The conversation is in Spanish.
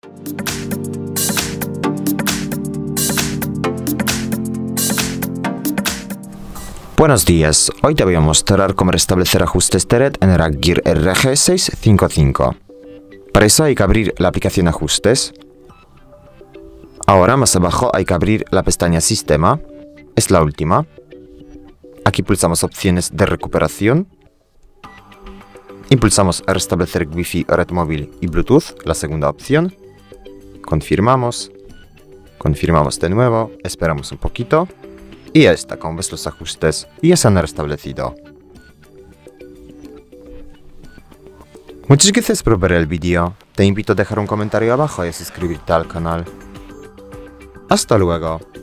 Buenos días, hoy te voy a mostrar cómo restablecer ajustes de red en el Rack Gear RG655. Para eso hay que abrir la aplicación Ajustes. Ahora más abajo hay que abrir la pestaña Sistema, es la última. Aquí pulsamos Opciones de recuperación. Impulsamos a restablecer Wi-Fi, red móvil y Bluetooth, la segunda opción. Confirmamos. Confirmamos de nuevo, esperamos un poquito. Y ya está, como ves los ajustes ya se han restablecido. Muchas gracias por ver el vídeo. Te invito a dejar un comentario abajo y a suscribirte al canal. Hasta luego.